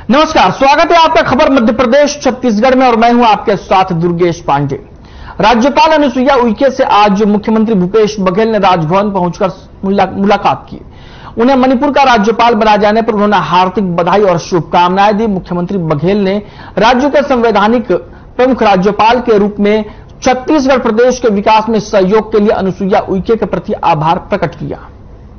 नमस्कार, स्वागत है आपका खबर मध्य प्रदेश छत्तीसगढ़ में और मैं हूं आपके साथ दुर्गेश पांडे। राज्यपाल अनुसुईया उइके से आज मुख्यमंत्री भूपेश बघेल ने राजभवन पहुंचकर मुलाकात की। उन्हें मणिपुर का राज्यपाल बनाए जाने पर उन्होंने हार्दिक बधाई और शुभकामनाएं दी। मुख्यमंत्री बघेल ने राज्य के संवैधानिक प्रमुख राज्यपाल के रूप में छत्तीसगढ़ प्रदेश के विकास में सहयोग के लिए अनुसुईया उइके के प्रति आभार प्रकट किया।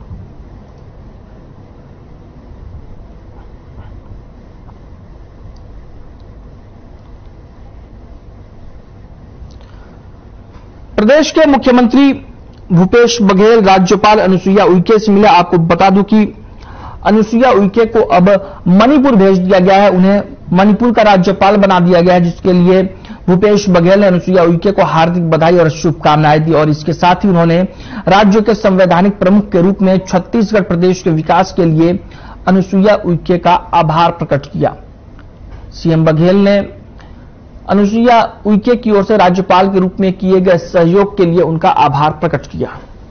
प्रदेश के मुख्यमंत्री भूपेश बघेल राज्यपाल अनुसुईया उइके से मिले। आपको बता दूं कि अनुसुईया उइके को अब मणिपुर भेज दिया गया है, उन्हें मणिपुर का राज्यपाल बना दिया गया है, जिसके लिए भूपेश बघेल ने अनुसुईया उइके को हार्दिक बधाई और शुभकामनाएं दी और इसके साथ ही उन्होंने राज्य के संवैधानिक प्रमुख के रूप में छत्तीसगढ़ प्रदेश के विकास के लिए अनुसुईया उइके का आभार प्रकट किया। सीएम बघेल ने अनुसुईया उइके की ओर से राज्यपाल के रूप में किए गए सहयोग के लिए उनका आभार प्रकट किया।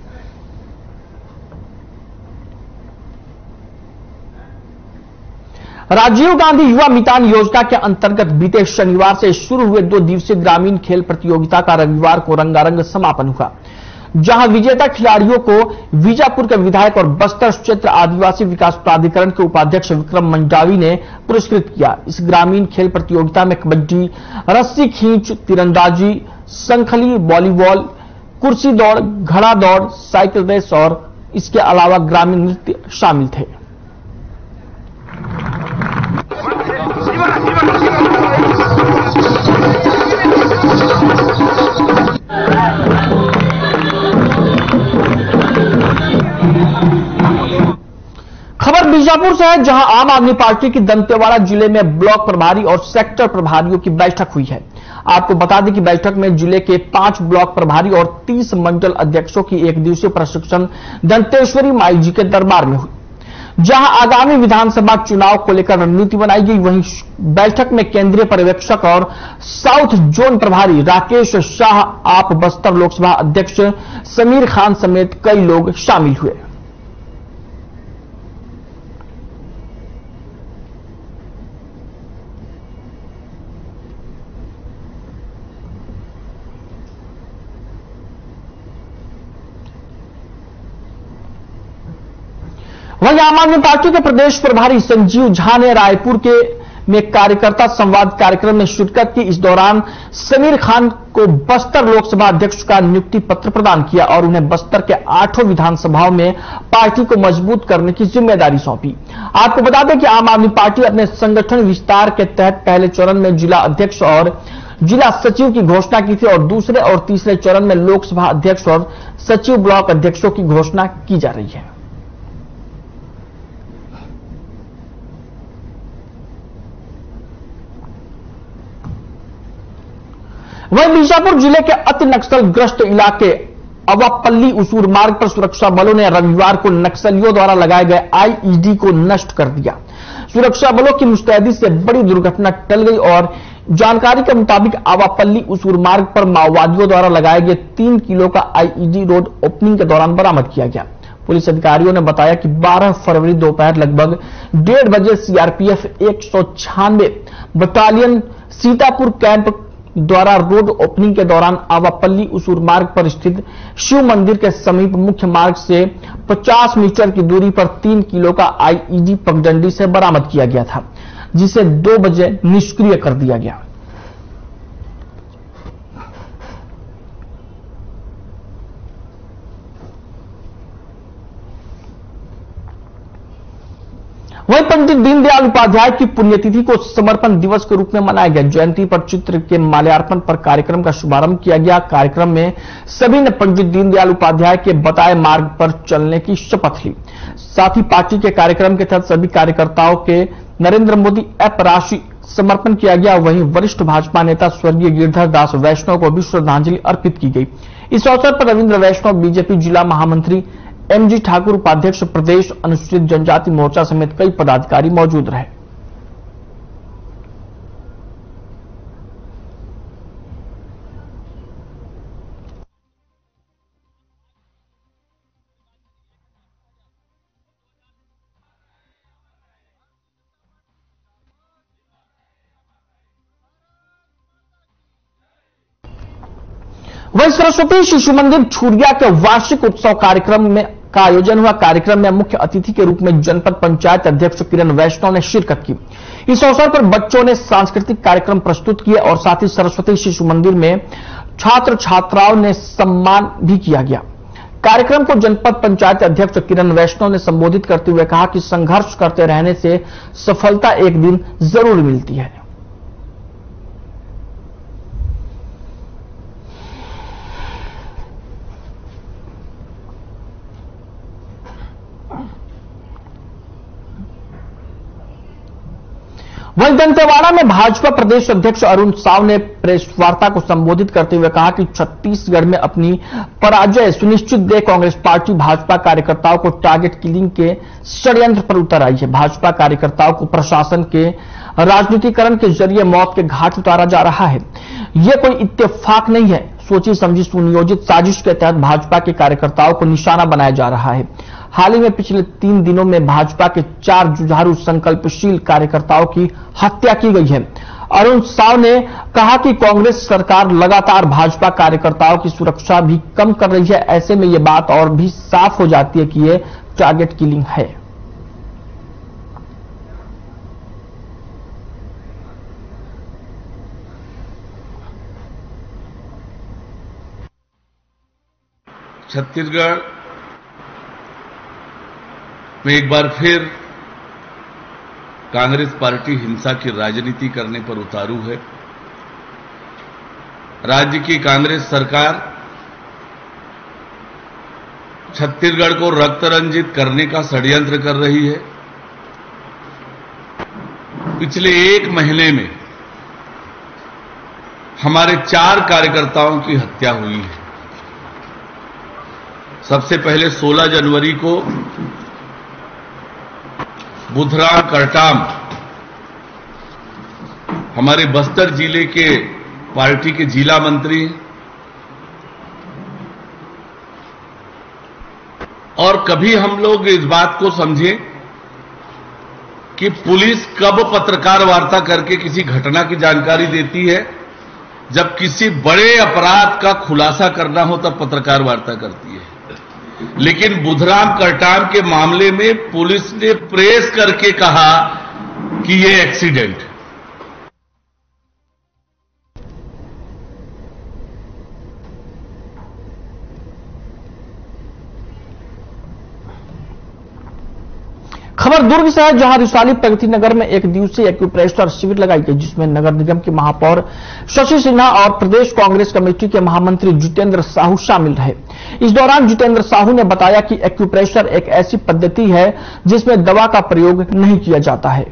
राजीव गांधी युवा मितान योजना के अंतर्गत बीते शनिवार से शुरू हुए 2 दिवसीय ग्रामीण खेल प्रतियोगिता का रविवार को रंगारंग समापन हुआ, जहां विजेता खिलाड़ियों को बीजापुर के विधायक और बस्तर क्षेत्र आदिवासी विकास प्राधिकरण के उपाध्यक्ष विक्रम मंडावी ने पुरस्कृत किया। इस ग्रामीण खेल प्रतियोगिता में कबड्डी, रस्सी खींच, तीरंदाजी, शंखली, वॉलीबॉल, कुर्सी दौड़, घड़ा दौड़, साइकिल रेस और इसके अलावा ग्रामीण नृत्य शामिल थे। खबर बीजापुर से है, जहां आम आदमी पार्टी की दंतेवाड़ा जिले में ब्लॉक प्रभारी और सेक्टर प्रभारियों की बैठक हुई है। आपको बता दें कि बैठक में जिले के 5 ब्लॉक प्रभारी और 30 मंडल अध्यक्षों की 1 दिवसीय प्रशिक्षण दंतेश्वरी माई जी के दरबार में हुई, जहां आगामी विधानसभा चुनाव को लेकर रणनीति बनाई गई। वहीं बैठक में केंद्रीय पर्यवेक्षक और साउथ जोन प्रभारी राकेश शाह, आप बस्तर लोकसभा अध्यक्ष समीर खान समेत कई लोग शामिल हुए। वहीं आम आदमी पार्टी के प्रदेश प्रभारी संजीव झा ने रायपुर के में कार्यकर्ता संवाद कार्यक्रम में शिरकत की। इस दौरान समीर खान को बस्तर लोकसभा अध्यक्ष का नियुक्ति पत्र प्रदान किया और उन्हें बस्तर के 8 विधानसभाओं में पार्टी को मजबूत करने की जिम्मेदारी सौंपी। आपको बता दें कि आम आदमी पार्टी अपने संगठन विस्तार के तहत पहले चरण में जिला अध्यक्ष और जिला सचिव की घोषणा की थी और दूसरे और तीसरे चरण में लोकसभा अध्यक्ष और सचिव ब्लॉक अध्यक्षों की घोषणा की जा रही है। वहीं बीजापुर जिले के अति नक्सलग्रस्त इलाके अवापल्ली उसूर मार्ग पर सुरक्षा बलों ने रविवार को नक्सलियों द्वारा लगाए गए आईईडी को नष्ट कर दिया। सुरक्षा बलों की मुस्तैदी से बड़ी दुर्घटना टल गई और जानकारी के मुताबिक अवापल्ली उसूर मार्ग पर माओवादियों द्वारा लगाए गए 3 किलो का आईईडी रोड ओपनिंग के दौरान बरामद किया गया। पुलिस अधिकारियों ने बताया कि 12 फरवरी दोपहर लगभग 1:30 बजे सीआरपीएफ 196 बटालियन सीतापुर कैंप द्वारा रोड ओपनिंग के दौरान आवापल्ली उसूर मार्ग पर स्थित शिव मंदिर के समीप मुख्य मार्ग से 50 मीटर की दूरी पर 3 किलो का आईईडी पगडंडी से बरामद किया गया था, जिसे 2 बजे निष्क्रिय कर दिया गया। वहीं पंडित दीनदयाल उपाध्याय की पुण्यतिथि को समर्पण दिवस के रूप में मनाया गया। जयंती पर चित्र के माल्यार्पण पर कार्यक्रम का शुभारंभ किया गया। कार्यक्रम में सभी ने पंडित दीनदयाल उपाध्याय के बताए मार्ग पर चलने की शपथ ली। साथ ही पार्टी के कार्यक्रम के तहत सभी कार्यकर्ताओं के नरेंद्र मोदी ऐप राशि समर्पण किया गया। वहीं वरिष्ठ भाजपा नेता स्वर्गीय गिरधर दास वैष्णव को भी श्रद्धांजलि अर्पित की गई। इस अवसर पर रविंद्र वैष्णव, बीजेपी जिला महामंत्री एमजी ठाकुर, उपाध्यक्ष प्रदेश अनुसूचित जनजाति मोर्चा समेत कई पदाधिकारी मौजूद रहे। वहीं सरस्वती शिशु मंदिर छुरिया के वार्षिक उत्सव कार्यक्रम का आयोजन हुआ। कार्यक्रम में मुख्य अतिथि के रूप में जनपद पंचायत अध्यक्ष किरण वैष्णव ने शिरकत की। इस अवसर पर बच्चों ने सांस्कृतिक कार्यक्रम प्रस्तुत किए और साथ ही सरस्वती शिशु मंदिर में छात्र छात्राओं ने सम्मान भी किया गया। कार्यक्रम को जनपद पंचायत अध्यक्ष किरण वैष्णव ने संबोधित करते हुए कहा कि संघर्ष करते रहने से सफलता एक दिन जरूर मिलती है। वहीं दंतेवाड़ा में भाजपा प्रदेश अध्यक्ष अरुण साव ने प्रेस वार्ता को संबोधित करते हुए कहा कि छत्तीसगढ़ में अपनी पराजय सुनिश्चित देख कांग्रेस पार्टी भाजपा कार्यकर्ताओं को टारगेट किलिंग के षड्यंत्र पर उतर आई है। भाजपा कार्यकर्ताओं को प्रशासन के राजनीतिकरण के जरिए मौत के घाट उतारा जा रहा है। यह कोई इत्तेफाक नहीं है, सोची समझी सुनियोजित साजिश के तहत भाजपा के कार्यकर्ताओं को निशाना बनाया जा रहा है। हाल ही में पिछले 3 दिनों में भाजपा के 4 जुझारू संकल्पशील कार्यकर्ताओं की हत्या की गई है। अरुण साव ने कहा कि कांग्रेस सरकार लगातार भाजपा कार्यकर्ताओं की सुरक्षा भी कम कर रही है। ऐसे में यह बात और भी साफ हो जाती है कि यह टारगेट किलिंग है। छत्तीसगढ़ में एक बार फिर कांग्रेस पार्टी हिंसा की राजनीति करने पर उतारू है। राज्य की कांग्रेस सरकार छत्तीसगढ़ को रक्त रंजित करने का षड्यंत्र कर रही है। पिछले 1 महीने में हमारे 4 कार्यकर्ताओं की हत्या हुई है। सबसे पहले 16 जनवरी को बुधराम करटाम हमारे बस्तर जिले के पार्टी के जिला मंत्री और कभी हम लोग इस बात को समझे कि पुलिस कब पत्रकार वार्ता करके किसी घटना की जानकारी देती है। जब किसी बड़े अपराध का खुलासा करना हो तब पत्रकार वार्ता करती है। लेकिन बुधराम करटाम के मामले में पुलिस ने प्रेस करके कहा कि यह एक्सीडेंट। खबर दुर्ग से है, जहां रिसाली प्रगति नगर में एक दिवसीय एक्यूप्रेशर शिविर लगाई गई, जिसमें नगर निगम के महापौर शशि सिन्हा और प्रदेश कांग्रेस कमेटी के महामंत्री जितेंद्र साहू शामिल रहे। इस दौरान जितेंद्र साहू ने बताया कि एक्यूप्रेशर एक ऐसी पद्धति है जिसमें दवा का प्रयोग नहीं किया जाता है।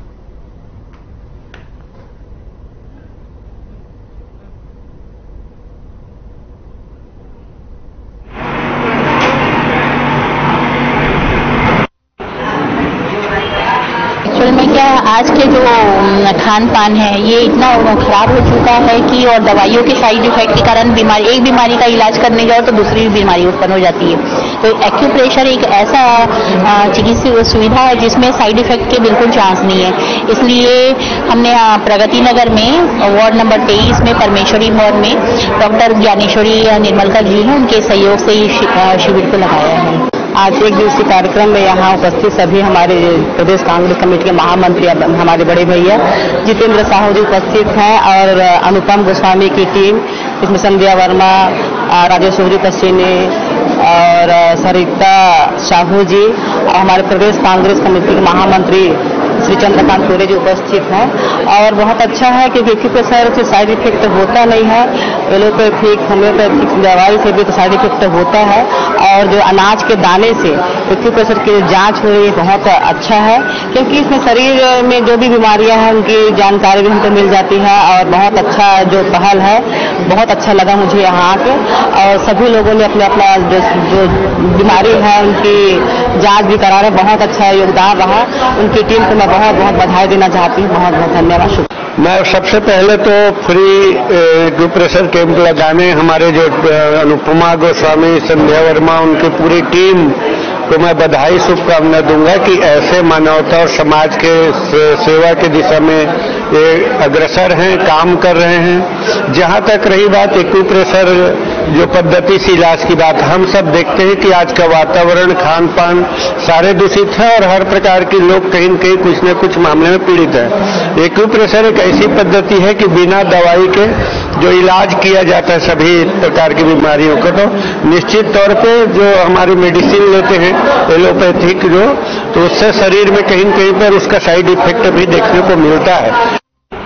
आज के जो खान पान है ये इतना खराब हो चुका है कि और दवाइयों के साइड इफेक्ट के कारण एक बीमारी का इलाज करने जाओ तो दूसरी बीमारी उत्पन्न हो जाती है। तो एक्यूप्रेशर एक ऐसा चिकित्सा सुविधा है जिसमें साइड इफेक्ट के बिल्कुल चांस नहीं है। इसलिए हमने प्रगति नगर में वार्ड नंबर 23 में परमेश्वरी मोड़ में डॉक्टर ज्ञानेश्वरी निर्मलकर जी हैं, उनके सहयोग से शिविर को लगाया है। आज एक दिवसीय कार्यक्रम में यहाँ उपस्थित सभी हमारे प्रदेश कांग्रेस कमेटी के महामंत्री हमारे बड़े भैया जितेंद्र साहू जी उपस्थित हैं और अनुपम गोस्वामी की टीम, इसमें संध्या वर्मा, राजेश्वरी पश्चिमी और सरिता साहू जी और हमारे प्रदेश कांग्रेस कमेटी के महामंत्री श्री चंद्रकांत कोरे जी उपस्थित हैं। और बहुत अच्छा है क्योंकि एक्यूप्रेशर से साइड इफेक्ट होता नहीं है। एलोपैथिक होम्योपैथिक दवाई से भी तो साइड इफेक्ट होता है। और जो अनाज के दाने से एक्यूप्रेशर की जांच हो रही है बहुत अच्छा है, क्योंकि इसमें शरीर में जो भी बीमारियां हैं उनकी जानकारी भी हमको मिल जाती है। और बहुत अच्छा जो पहल है, बहुत अच्छा लगा मुझे यहाँ आके। और सभी लोगों ने अपने अपना जो बीमारी है उनकी जांच भी करा रहे, बहुत अच्छा योगदान रहा। उनकी टीम को मैं बहुत बहुत बधाई देना चाहती हूँ। बहुत बहुत धन्यवाद। मैं सबसे पहले तो फ्री एक्यूप्रेशर कैंप लगाने हमारे जो अनुपमा गोस्वामी, संध्या वर्मा, उनकी पूरी टीम को मैं बधाई शुभकामना दूंगा कि ऐसे मानवता और समाज के सेवा की दिशा में ये अग्रसर हैं, काम कर रहे हैं। जहां तक रही बात एक्यूप्रेशर जो पद्धति से इलाज की बात, हम सब देखते हैं कि आज का वातावरण, खान पान सारे दूषित है और हर प्रकार के लोग कहीं न कहीं कुछ न कुछ मामले में पीड़ित है। एक्यूप्रेशर एक ऐसी पद्धति है कि बिना दवाई के जो इलाज किया जाता है सभी प्रकार की बीमारियों का, तो निश्चित तौर पे जो हमारी मेडिसिन लेते हैं एलोपैथिक जो, तो उससे शरीर में कहीं न कहीं पर उसका साइड इफेक्ट भी देखने को मिलता है।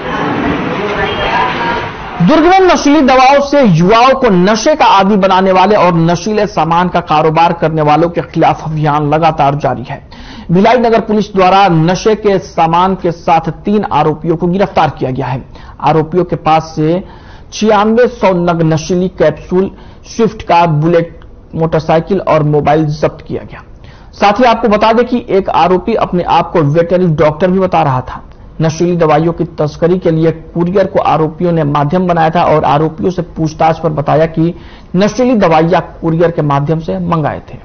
दुर्ग में नशीली दवाओं से युवाओं को नशे का आदी बनाने वाले और नशीले सामान का कारोबार करने वालों के खिलाफ अभियान लगातार जारी है। भिलाई नगर पुलिस द्वारा नशे के सामान के साथ 3 आरोपियों को गिरफ्तार किया गया है। आरोपियों के पास से 9600 नग नशीली capsule, Swift car, Bullet motorcycle और मोबाइल जब्त किया गया। साथ ही आपको बता दें कि एक आरोपी अपने आप को वेटरनरी डॉक्टर भी बता रहा था। नशीली दवाइयों की तस्करी के लिए कुरियर को आरोपियों ने माध्यम बनाया था और आरोपियों से पूछताछ पर बताया कि नशीली दवाइयां कुरियर के माध्यम से मंगाए थे।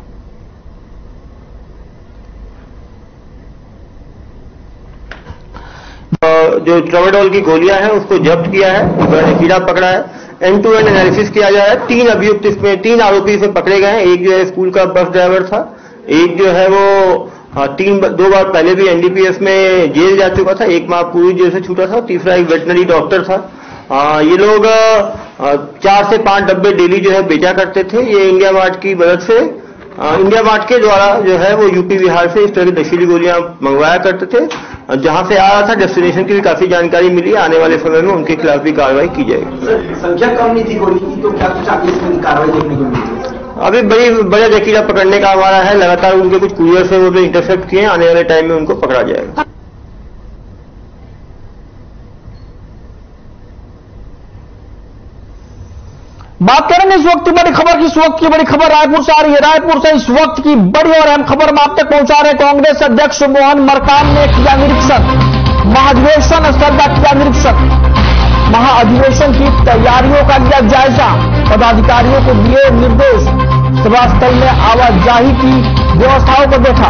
जो ट्रामाडोल की गोलियां हैं उसको जब्त किया है, कीड़ा पकड़ा है, एंड टू एंड एनालिसिस किया जा रहा है। 3 अभियुक्त इसमें 3 आरोपी इसमें पकड़े गए हैं। एक जो है स्कूल का बस ड्राइवर था, एक जो है वो 2 बार पहले भी एनडीपीएस में जेल जा चुका था, 1 माह पूरी जेल से छूटा था, तीसरा एक वेटनरी डॉक्टर था। ये लोग 4 से 5 डब्बे डेली जो है बेचा करते थे। ये इंडिया मार्ट की मदद से, इंडिया मार्ट के द्वारा जो है वो यूपी बिहार से इस तरह की नशीली गोलियां मंगवाया करते थे। जहां से आ रहा था डेस्टिनेशन की भी काफी जानकारी मिली। आने वाले समय में उनके खिलाफ भी कार्रवाई की जाएगी। संख्या कम नहीं थी गोली की, तो क्या कुछ आगे इसमें कार्रवाई देखने को मिली? अभी बड़ा जकीरा पकड़ने का हमारा है, लगातार उनके कुछ कुरियर से वो भी इंटरसेप्ट किए, आने वाले टाइम में उनको पकड़ा जाएगा। बात करेंगे इस वक्त की बड़ी खबर की। इस वक्त की बड़ी खबर रायपुर से आ रही है। रायपुर से इस वक्त की बड़ी और अहम खबर हम आप तक पहुंचा रहे। कांग्रेस अध्यक्ष मोहन मरकाम ने किया निरीक्षण, महाधिवेशन स्थल का किया निरीक्षण, महाअधिवेशन की तैयारियों का लिया जायजा, पदाधिकारियों को दिए निर्देश, सभा स्थल में आवाजाही की व्यवस्थाओं को देखा,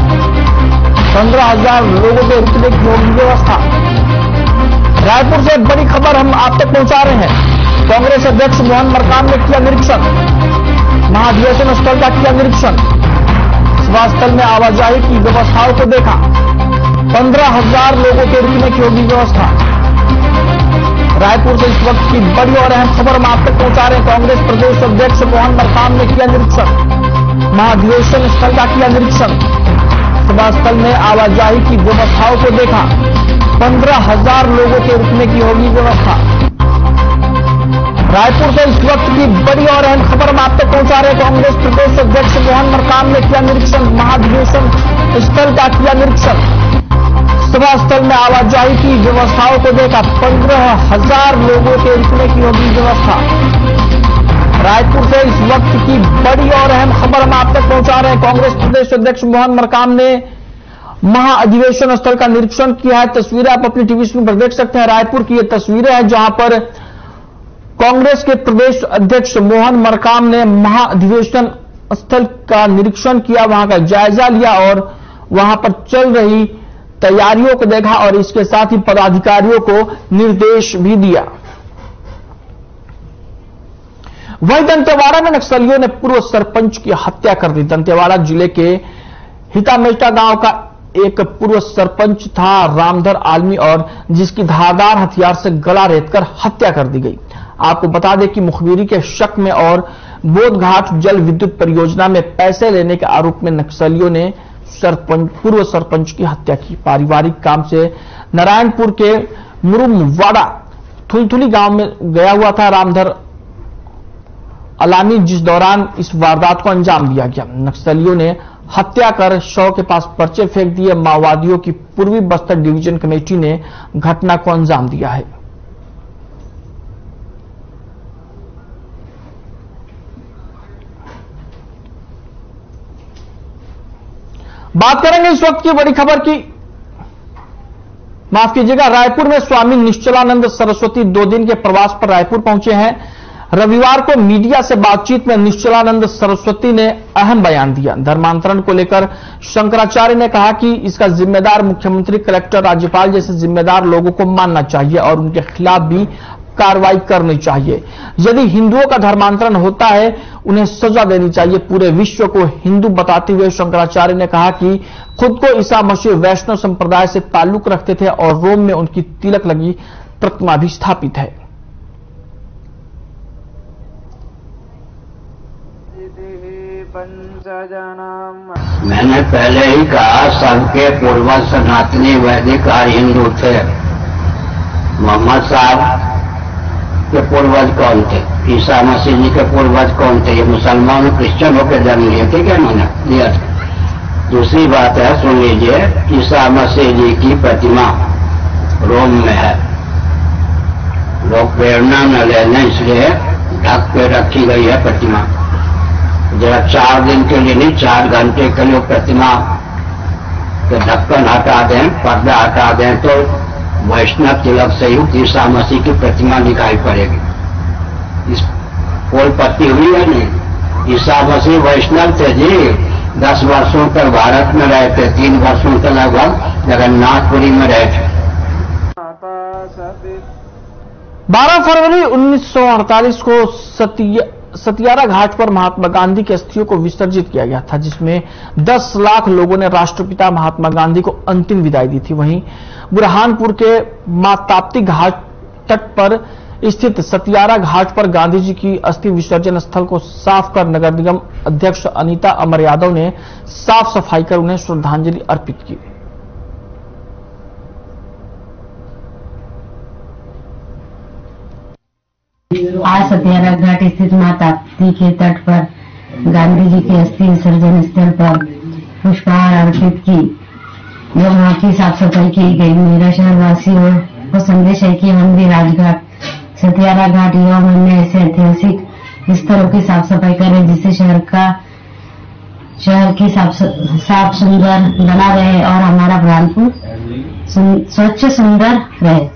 15,000 लोगों के रुकने की होगी व्यवस्था। रायपुर से बड़ी खबर हम आप तक पहुंचा रहे हैं। कांग्रेस अध्यक्ष मोहन मरकाम ने किया निरीक्षण, महाधिवेशन स्थल का किया निरीक्षण, सभा स्थल में आवाजाही की व्यवस्थाओं को देखा, 15,000 लोगों के रुकने की होगी व्यवस्था। रायपुर से इस वक्त की बड़ी और अहम खबर हम आप तक पहुंचा रहे हैं। कांग्रेस प्रदेश अध्यक्ष मोहन मरकाम ने किया निरीक्षण, महाधिवेशन स्थल का किया निरीक्षण, सभा स्थल में आवाजाही की व्यवस्थाओं को देखा, 15,000 लोगों के रुकने की होगी व्यवस्था। रायपुर से इस वक्त की बड़ी और अहम खबर हम आप तक पहुंचा रहे हैं। कांग्रेस प्रदेश अध्यक्ष मोहन मरकाम ने किया निरीक्षण, महाधिवेशन स्थल का किया निरीक्षण, सभा स्थल में आवाजाही की व्यवस्थाओं को देखा, 15,000 लोगों के रुकने की होगी व्यवस्था। रायपुर से इस वक्त की बड़ी और अहम खबर हम आप तक पहुंचा रहे हैं। कांग्रेस प्रदेश अध्यक्ष मोहन मरकाम ने महाअधिवेशन स्थल का निरीक्षण किया है। तस्वीरें आप अपनी टीवी स्क्रीन पर देख सकते हैं। रायपुर की ये तस्वीरें हैं जहां पर कांग्रेस के प्रदेश अध्यक्ष मोहन मरकाम ने महाअधिवेशन स्थल का निरीक्षण किया, वहां का जायजा लिया और वहां पर चल रही तैयारियों को देखा और इसके साथ ही पदाधिकारियों को निर्देश भी दिया। वहीं दंतेवाड़ा में नक्सलियों ने पूर्व सरपंच की हत्या कर दी। दंतेवाड़ा जिले के हितामेटा गांव का एक पूर्व सरपंच था रामधर आलमी और जिसकी धारदार हथियार से गला रेतकर हत्या कर दी गई। आपको बता दें कि मुखबिरी के शक में और बोधघाट जल विद्युत परियोजना में पैसे लेने के आरोप में नक्सलियों ने पूर्व सरपंच की हत्या की। पारिवारिक काम से नारायणपुर के मुरुमवाड़ा थुलथुली गांव में गया हुआ था रामधर अलामी, जिस दौरान इस वारदात को अंजाम दिया गया। नक्सलियों ने हत्या कर शव के पास पर्चे फेंक दिए। माओवादियों की पूर्वी बस्तर डिवीजन कमेटी ने घटना को अंजाम दिया है। बात करेंगे इस वक्त की बड़ी खबर की। माफ कीजिएगा, रायपुर में स्वामी निश्चलानंद सरस्वती 2 दिन के प्रवास पर रायपुर पहुंचे हैं। रविवार को मीडिया से बातचीत में निश्चलानंद सरस्वती ने अहम बयान दिया। धर्मांतरण को लेकर शंकराचार्य ने कहा कि इसका जिम्मेदार मुख्यमंत्री, कलेक्टर, राज्यपाल जैसे जिम्मेदार लोगों को मानना चाहिए और उनके खिलाफ भी कार्रवाई करनी चाहिए। यदि हिंदुओं का धर्मांतरण होता है उन्हें सजा देनी चाहिए। पूरे विश्व को हिंदू बताते हुए शंकराचार्य ने कहा कि खुद को ईसा मसीह वैष्णव संप्रदाय से ताल्लुक रखते थे और रोम में उनकी तिलक लगी प्रतिमा भी स्थापित है। मैंने पहले ही कहा सबके पूर्वज सनातनी वैदिक और हिंदू थे। मोहम्मद साहब के पूर्वज कौन थे? ईसा मसीह जी के पूर्वज कौन थे? ये मुसलमान क्रिश्चियन होकर जन्म लिए थे क्या? मैंने दिया था। दूसरी बात है, सुन लीजिए, ईसा मसीह जी की प्रतिमा रोम में है। लोग प्रेरणा न लेने इसलिए ढक के रखी गई है प्रतिमा। जरा 4 दिन के लिए नहीं, 4 घंटे के लिए प्रतिमा के ढक्कन हटा दें, पर्दा हटा दें तो वैष्णव तिलक से युक्त ईसा मसीह की प्रतिमा दिखाई पड़ेगी। इस कोई पत्ती हुई है नहीं। ईसा मसीह वैष्णव थे जी। 10 वर्षों तक भारत में रहे थे, 3 वर्षों तक लगभग जगन्नाथपुरी में रहे थे। 12 फरवरी 1948 को सतियारा घाट पर महात्मा गांधी की अस्थियों को विसर्जित किया गया था, जिसमें 10 लाख लोगों ने राष्ट्रपिता महात्मा गांधी को अंतिम विदाई दी थी। वहीं बुरहानपुर के मां ताप्ती घाट तट पर स्थित सतियारा घाट पर गांधी जी की अस्थि विसर्जन स्थल को साफ कर नगर निगम अध्यक्ष अनीता अमर यादव ने साफ सफाई कर उन्हें श्रद्धांजलि अर्पित की। आज सतियारा घाट स्थित मां ताप्ती के तट पर गांधी जी के अस्थि विसर्जन स्थल पर पुष्पहार अर्पित की, जो वहां की साफ सफाई की गई। मेरा शहरवासियों को संदेश है कि हम भी राजघाट, सतियारा घाट एवं अन्य ऐसे ऐतिहासिक स्थलों की साफ सफाई करें, जिससे शहर की साफ सुंदर बना रहे और हमारा बुरहानपुर स्वच्छ सुंदर रहे।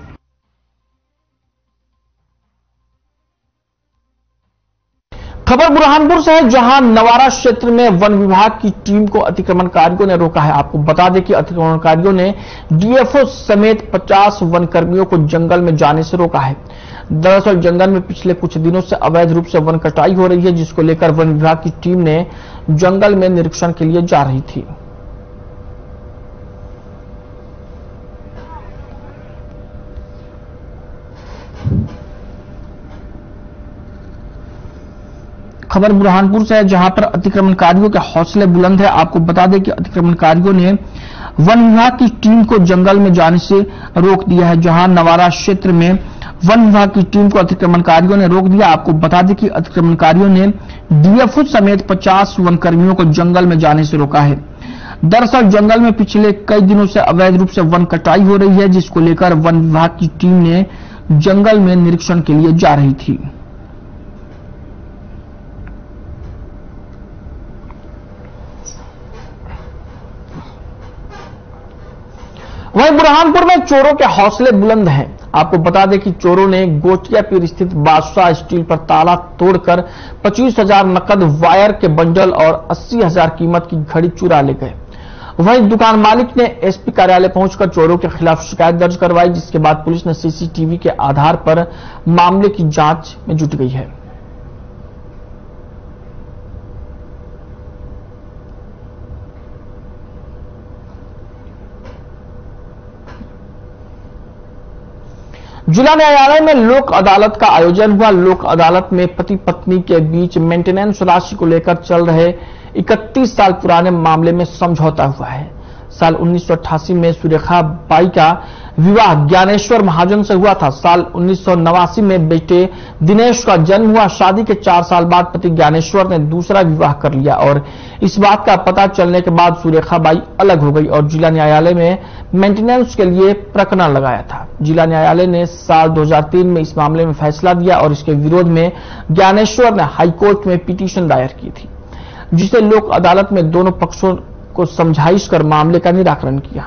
खबर बुरहानपुर से है, जहां नवारा क्षेत्र में वन विभाग की टीम को अतिक्रमणकारियों ने रोका है। आपको बता दें कि अतिक्रमणकारियों ने डीएफओ समेत 50 वन कर्मियों को जंगल में जाने से रोका है। दरअसल जंगल में पिछले कुछ दिनों से अवैध रूप से वन कटाई हो रही है, जिसको लेकर वन विभाग की टीम ने जंगल में निरीक्षण के लिए जा रही थी। खबर बुरहानपुर से है, जहां पर अतिक्रमणकारियों के हौसले बुलंद है। आपको बता दें कि अतिक्रमणकारियों ने वन विभाग की टीम को जंगल में जाने से रोक दिया है। जहां नवारा क्षेत्र में वन विभाग की टीम को अतिक्रमणकारियों ने रोक दिया। आपको बता दें कि अतिक्रमणकारियों ने डीएफओ समेत 50 वन कर्मियों को जंगल में जाने से रोका है। दरअसल जंगल में पिछले कई दिनों से अवैध रूप से वन कटाई हो रही है, जिसको लेकर वन विभाग की टीम ने जंगल में निरीक्षण के लिए जा रही थी। वहीं बुरहानपुर में चोरों के हौसले बुलंद हैं। आपको बता दें कि चोरों ने गोटिया पीर स्थित बादशाह स्टील पर ताला तोड़कर 25,000 नकद, वायर के बंडल और 80,000 कीमत की घड़ी चुरा ले गए। वहीं दुकान मालिक ने एसपी कार्यालय पहुंचकर चोरों के खिलाफ शिकायत दर्ज करवाई, जिसके बाद पुलिस ने सीसीटीवी के आधार पर मामले की जांच में जुट गई है। जिला न्यायालय में लोक अदालत का आयोजन हुआ। लोक अदालत में पति पत्नी के बीच मेंटेनेंस राशि को लेकर चल रहे 31 साल पुराने मामले में समझौता हुआ है। साल 1988 में सुरेखा बाई का विवाह ज्ञानेश्वर महाजन से हुआ था। साल 1989 में बेटे दिनेश का जन्म हुआ। शादी के 4 साल बाद पति ज्ञानेश्वर ने दूसरा विवाह कर लिया और इस बात का पता चलने के बाद सुरेखा बाई अलग हो गई और जिला न्यायालय में मेंटेनेंस के लिए प्रकरण लगाया था। जिला न्यायालय ने साल 2003 में इस मामले में फैसला दिया और इसके विरोध में ज्ञानेश्वर ने हाईकोर्ट में पिटीशन दायर की थी, जिसे लोक अदालत में दोनों पक्षों को समझाइश कर मामले का निराकरण किया।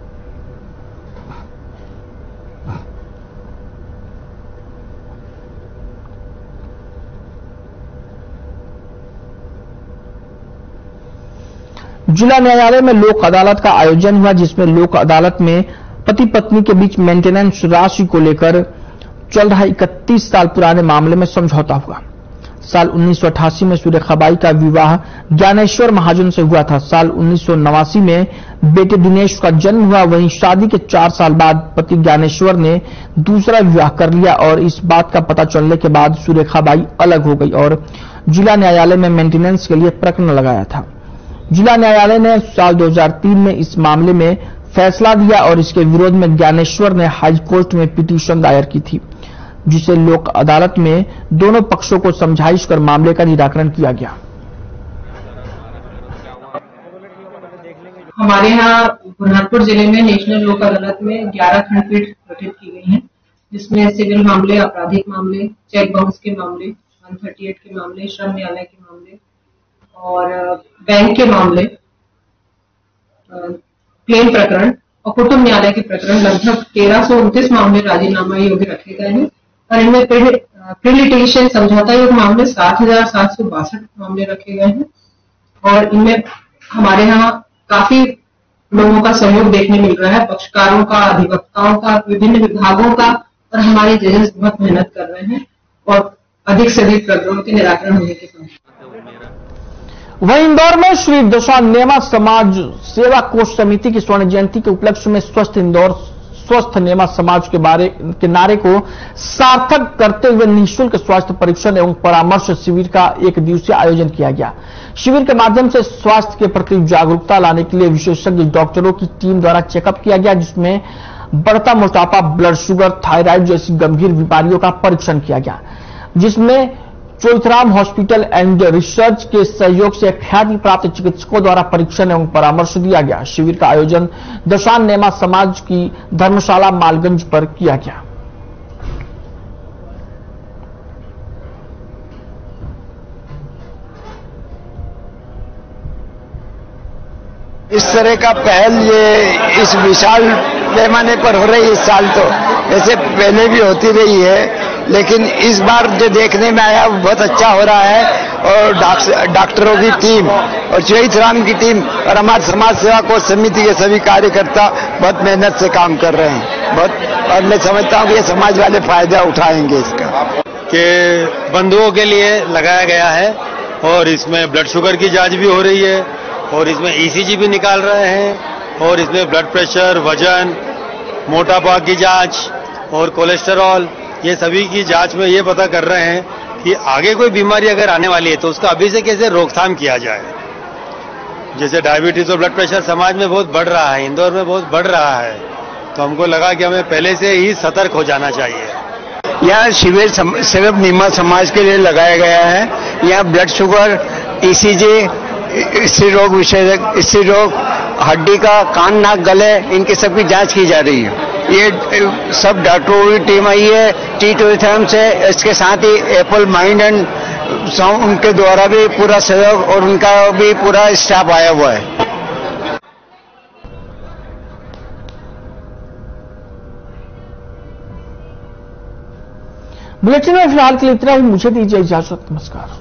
जिला न्यायालय में लोक अदालत का आयोजन हुआ, जिसमें लोक अदालत में पति पत्नी के बीच मेंटेनेंस राशि को लेकर चल रहा 31 साल पुराने मामले में समझौता हुआ। साल 1988 में सुरेखाबाई का विवाह ज्ञानेश्वर महाजन से हुआ था। साल 1989 में बेटे दिनेश का जन्म हुआ। वहीं शादी के 4 साल बाद पति ज्ञानेश्वर ने दूसरा विवाह कर लिया और इस बात का पता चलने के बाद सुरेखाबाई अलग हो गई और जिला न्यायालय में मेंटेनेंस के लिए प्रकरण लगाया था। जिला न्यायालय ने साल 2003 में इस मामले में फैसला दिया और इसके विरोध में ज्ञानेश्वर ने हाईकोर्ट में पिटीशन दायर की थी, जिसे लोक अदालत में दोनों पक्षों को समझाइश कर मामले का निराकरण किया गया। हमारे यहाँ बुरहानपुर जिले में नेशनल लोक अदालत में 11 खंडपीठ गठित की गई हैं, जिसमें सिविल मामले, आपराधिक मामले, चेक बाउंस के मामले, 138 के मामले, श्रम न्यायालय के मामले और बैंक के मामले, क्लेम प्रकरण और कुटुंब न्यायालय के प्रकरण लगभग 1329 मामले राजीनामा योग्य रखे गए हैं और इनमें प्रीलिटिगेशन समझौता योग्य मामले 7,762 मामले रखे गए हैं और इनमें हमारे यहाँ काफी लोगों का सहयोग देखने मिल रहा है, पक्षकारों का, अधिवक्ताओं का, विभिन्न विभागों का, और हमारे जजेस बहुत मेहनत कर रहे हैं और अधिक से अधिक प्रकरणों के निराकरण होने के साथ। वहीं इंदौर में श्री दशा नेमा समाज सेवा कोष समिति की स्वर्ण जयंती के उपलक्ष्य में स्वस्थ इंदौर स्वस्थ नेमा समाज के नारे को सार्थक करते हुए निःशुल्क स्वास्थ्य परीक्षण एवं परामर्श शिविर का 1 दिवसीय आयोजन किया गया। शिविर के माध्यम से स्वास्थ्य के प्रति जागरूकता लाने के लिए विशेषज्ञ डॉक्टरों की टीम द्वारा चेकअप किया गया, जिसमें बढ़ता मोटापा, ब्लड शुगर, थायराइड जैसी गंभीर बीमारियों का परीक्षण किया गया, जिसमें चोइथराम हॉस्पिटल एंड रिसर्च के सहयोग से ख्याति प्राप्त चिकित्सकों द्वारा परीक्षण एवं परामर्श दिया गया। शिविर का आयोजन दशान नेमा समाज की धर्मशाला मालगंज पर किया गया। इस तरह का पहल ये इस विशाल पैमाने पर हो रही है। इस साल तो ऐसे पहले भी होती रही है, लेकिन इस बार जो देखने में आया वो बहुत अच्छा हो रहा है और डॉक्टरों की टीम और चोइथराम की टीम और हमारे समाज सेवा कोष समिति के सभी कार्यकर्ता बहुत मेहनत से काम कर रहे हैं और मैं समझता हूँ कि ये समाज वाले फायदा उठाएंगे इसका। कि बंधुओं के लिए लगाया गया है और इसमें ब्लड शुगर की जांच भी हो रही है और इसमें ईसीजी भी निकाल रहे हैं और इसमें ब्लड प्रेशर, वजन, मोटापा की जांच और कोलेस्टेरॉल, ये सभी की जांच में ये पता कर रहे हैं कि आगे कोई बीमारी अगर आने वाली है तो उसका अभी से कैसे रोकथाम किया जाए। जैसे डायबिटीज और ब्लड प्रेशर समाज में बहुत बढ़ रहा है, इंदौर में बहुत बढ़ रहा है, तो हमको लगा कि हमें पहले से ही सतर्क हो जाना चाहिए। यहाँ शिविर सिर्फ नेमा समाज के लिए लगाया गया है। यहाँ ब्लड शुगर, ईसीजी, स्त्री रोग विशेषज्ञ, स्त्री रोग, हड्डी का, कान, नाक, गले, इनकी सबकी जांच की जा रही है। ये सब डॉक्टरों की टीम आई है चोइथराम से। इसके साथ ही एप्पल माइंड एंड उनके द्वारा भी पूरा सहयोग और उनका भी पूरा स्टाफ आया हुआ है। बुलेटिन में फिलहाल के लिए इतना ही। मुझे दीजिए इजाजत। नमस्कार।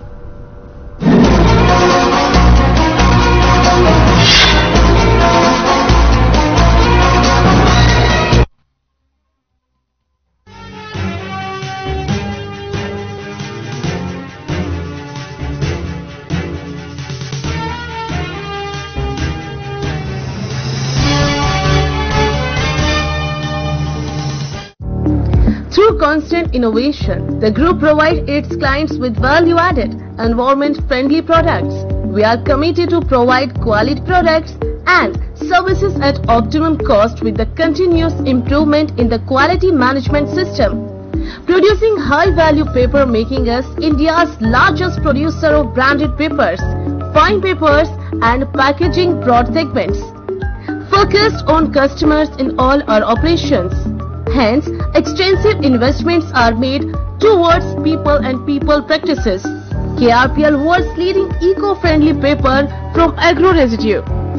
Through constant innovation, the group provides its clients with value-added, environment-friendly products. We are committed to provide quality products and services at optimum cost with the continuous improvement in the quality management system. Producing high-value paper, making us India's largest producer of branded papers, fine papers and packaging broad segments. Focused on customers in all our operations. Hence, extensive investments are made towards people and people practices. KRPL world's leading eco-friendly paper from agro residue.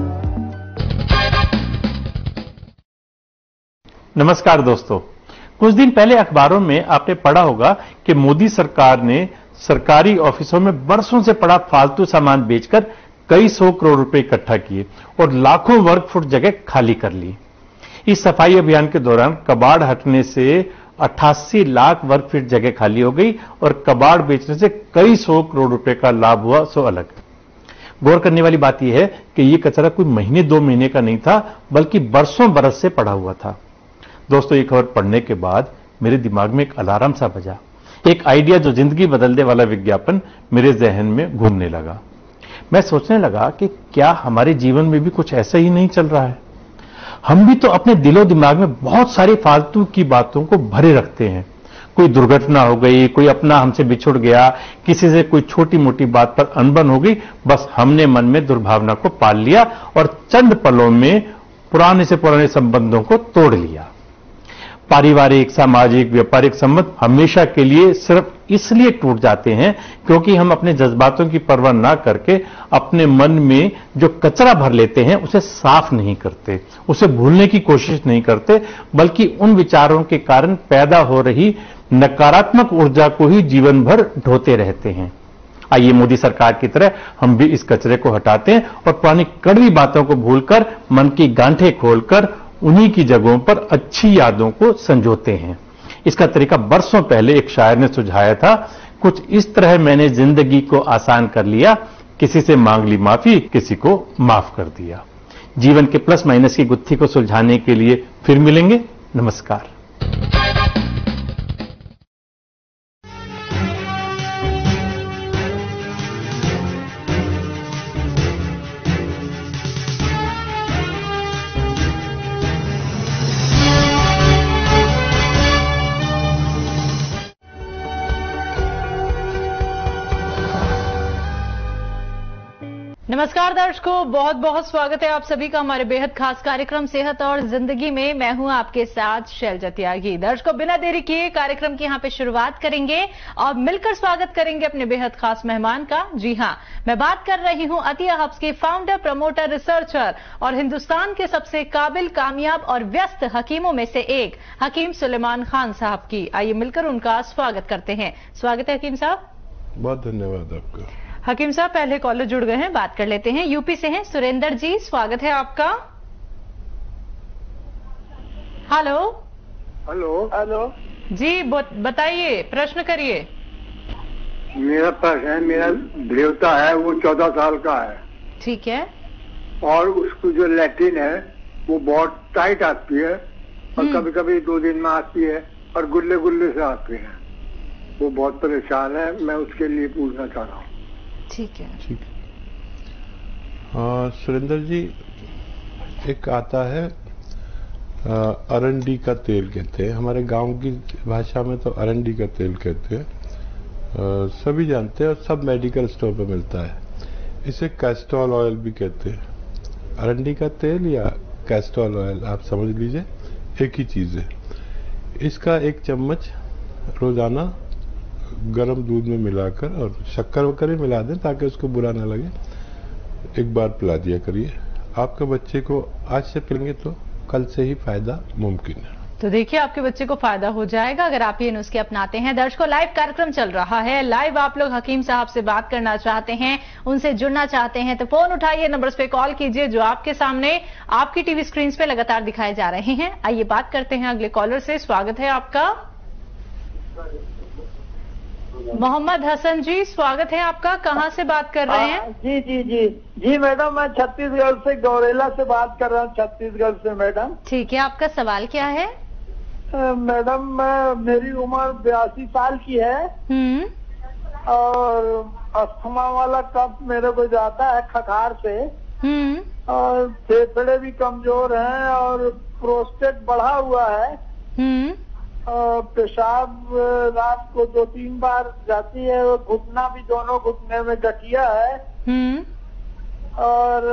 नमस्कार दोस्तों, कुछ दिन पहले अखबारों में आपने पढ़ा होगा कि मोदी सरकार ने सरकारी ऑफिसों में बरसों से पड़ा फालतू सामान बेचकर कई 100 करोड़ रुपए इकट्ठा किए और लाखों वर्ग फुट जगह खाली कर ली। इस सफाई अभियान के दौरान कबाड़ हटने से 88 लाख वर्ग फीट जगह खाली हो गई और कबाड़ बेचने से कई 100 करोड़ रुपए का लाभ हुआ, सो अलग। गौर करने वाली बात यह है कि यह कचरा कोई महीने 2 महीने का नहीं था, बल्कि बरसों बरस से पड़ा हुआ था। दोस्तों, ये खबर पढ़ने के बाद मेरे दिमाग में एक अलार्म सा बजा। एक आइडिया जो जिंदगी बदलने वाला विज्ञापन मेरे जहन में घूमने लगा। मैं सोचने लगा कि क्या हमारे जीवन में भी कुछ ऐसा ही नहीं चल रहा है? हम भी तो अपने दिलो दिमाग में बहुत सारी फालतू की बातों को भरे रखते हैं। कोई दुर्घटना हो गई, कोई अपना हमसे बिछुड़ गया, किसी से कोई छोटी मोटी बात पर अनबन हो गई, बस हमने मन में दुर्भावना को पाल लिया और चंद पलों में पुराने से पुराने संबंधों को तोड़ लिया। पारिवारिक, सामाजिक, व्यापारिक संबंध हमेशा के लिए सिर्फ इसलिए टूट जाते हैं क्योंकि हम अपने जज्बातों की परवाह ना करके अपने मन में जो कचरा भर लेते हैं उसे साफ नहीं करते, उसे भूलने की कोशिश नहीं करते, बल्कि उन विचारों के कारण पैदा हो रही नकारात्मक ऊर्जा को ही जीवन भर ढोते रहते हैं। आइए मोदी सरकार की तरह हम भी इस कचरे को हटाते हैं और पुरानी कड़वी बातों को भूलकर मन की गांठें खोलकर उन्हीं की जगहों पर अच्छी यादों को संजोते हैं। इसका तरीका बरसों पहले एक शायर ने सुझाया था। कुछ इस तरह मैंने जिंदगी को आसान कर लिया, किसी से मांग ली माफी, किसी को माफ कर दिया। जीवन के प्लस माइनस की गुत्थी को सुलझाने के लिए फिर मिलेंगे। नमस्कार। नमस्कार दर्शकों, बहुत बहुत स्वागत है आप सभी का हमारे बेहद खास कार्यक्रम सेहत और जिंदगी में। मैं हूं आपके साथ शैलजा त्यागी। दर्शकों, बिना देरी किए कार्यक्रम की यहां पे शुरुआत करेंगे और मिलकर स्वागत करेंगे अपने बेहद खास मेहमान का। जी हां, मैं बात कर रही हूं अतिया हब्स के फाउंडर, प्रमोटर, रिसर्चर और हिंदुस्तान के सबसे काबिल, कामयाब और व्यस्त हकीमों में से एक हकीम सुलेमान खान साहब की। आइए मिलकर उनका स्वागत करते हैं। स्वागत है हकीम साहब। बहुत धन्यवाद आपका। हकीम साहब, पहले कॉलर जुड़ गए हैं, बात कर लेते हैं। यूपी से हैं सुरेंद्र जी, स्वागत है आपका। हेलो हेलो हेलो जी, बताइए, प्रश्न करिए। मेरा प्रश्न है, मेरा देवता है वो 14 साल का है। ठीक है। और उसको जो लैट्रिन है वो बहुत टाइट आती है और कभी कभी 2 दिन में आती है और गुल्ले गुल्ले से आते हैं। वो बहुत परेशान है, मैं उसके लिए पूछना चाह रहा हूँ। ठीक है। ठीक। सुरेंद्र जी, एक आता है अरंडी का तेल कहते हैं, हमारे गांव की भाषा में तो अरंडी का तेल कहते हैं, सभी जानते हैं और सब मेडिकल स्टोर पे मिलता है। इसे कैस्ट्रॉल ऑयल भी कहते हैं। अरंडी का तेल या कैस्ट्रॉल ऑयल आप समझ लीजिए एक ही चीज है। इसका 1 चम्मच रोजाना गर्म दूध में मिलाकर और शक्कर वक्कर ही मिला दें ताकि उसको बुरा ना लगे, एक बार पिला दिया करिए। आपके बच्चे को आज से पिलेंगे तो कल से ही फायदा मुमकिन है। तो देखिए, आपके बच्चे को फायदा हो जाएगा अगर आप ये नुस्खे अपनाते हैं। दर्शकों, लाइव कार्यक्रम चल रहा है। लाइव आप लोग हकीम साहब से बात करना चाहते हैं, उनसे जुड़ना चाहते हैं तो फोन उठाइए, नंबर्स पे कॉल कीजिए जो आपके सामने आपकी टीवी स्क्रीन पे लगातार दिखाए जा रहे हैं। आइए बात करते हैं अगले कॉलर से। स्वागत है आपका। मोहम्मद हसन जी, स्वागत है आपका। कहां से बात कर रहे हैं? जी जी जी जी मैडम, मैं छत्तीसगढ़ से गौरेला से बात कर रहा हूँ, छत्तीसगढ़ से मैडम। ठीक है, आपका सवाल क्या है? मैडम, मेरी उम्र 82 साल की है और अस्थमा वाला कफ मेरे को जाता है खखार से और फेफड़े भी कमजोर हैं और प्रोस्टेट बढ़ा हुआ है और पेशाब रात को 2-3 बार जाती है और घुटना भी, दोनों घुटने में गठिया है और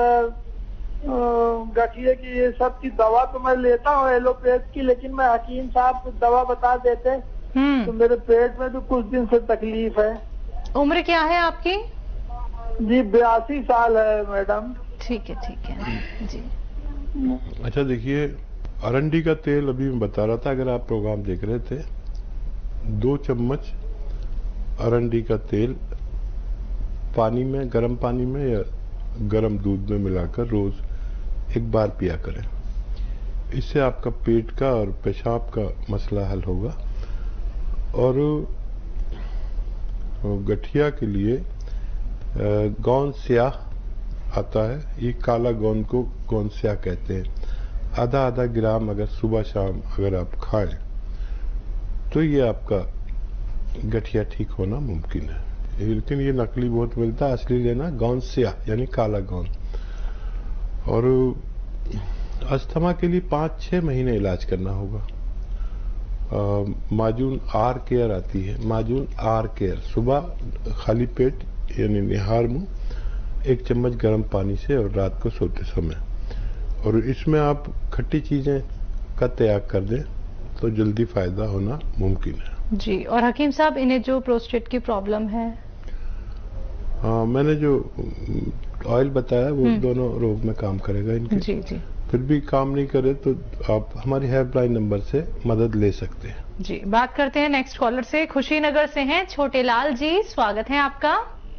गठिए की ये सब की दवा तो मैं लेता हूँ एलोपैथ की, लेकिन मैं हकीम साहब को दवा बता देते तो मेरे पेट में तो कुछ दिन से तकलीफ है। उम्र क्या है आपकी? जी 82 साल है मैडम। ठीक है, ठीक है जी। अच्छा देखिए, अरंडी का तेल अभी मैं बता रहा था, अगर आप प्रोग्राम देख रहे थे, 2 चम्मच अरंडी का तेल पानी में, गर्म पानी में या गर्म दूध में मिलाकर रोज 1 बार पिया करें। इससे आपका पेट का और पेशाब का मसला हल होगा। और गठिया के लिए गोंद स्याह आता है, ये काला गोंद को गोंद स्याह कहते हैं। आधा आधा ग्राम अगर सुबह शाम अगर आप खाएं तो ये आपका गठिया ठीक होना मुमकिन है। लेकिन ये नकली बहुत मिलता है, असली लेना गोंद स्याह यानी काला गोंद। और अस्थमा के लिए 5-6 महीने इलाज करना होगा। माजून आर केयर आती है, माजून आर केयर सुबह खाली पेट यानी निहार मुंह 1 चम्मच गर्म पानी से और रात को सोते समय, और इसमें आप खट्टी चीजें का त्याग कर दें तो जल्दी फायदा होना मुमकिन है। जी। और हकीम साहब, इन्हें जो प्रोस्टेट की प्रॉब्लम है, मैंने जो ऑयल बताया वो दोनों रोग में काम करेगा इनके। जी जी। फिर भी काम नहीं करे तो आप हमारी हेल्पलाइन नंबर से मदद ले सकते हैं। जी। बात करते हैं नेक्स्ट कॉलर से, खुशीनगर से हैं छोटे लाल जी, स्वागत है आपका।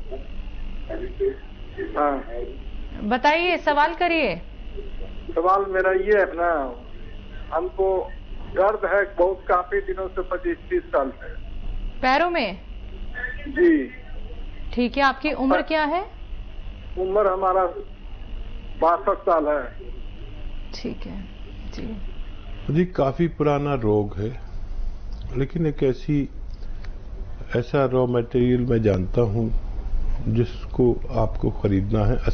बताइए, सवाल करिए। सवाल मेरा ये है ना, हमको दर्द है बहुत काफी दिनों से, 25-30 साल से पैरों में। जी। ठीक है, आपकी उम्र क्या है? उम्र हमारा 62 साल है। ठीक है जी। जी, काफी पुराना रोग है, लेकिन एक ऐसा रॉ मटेरियल मैं जानता हूं जिसको आपको खरीदना है,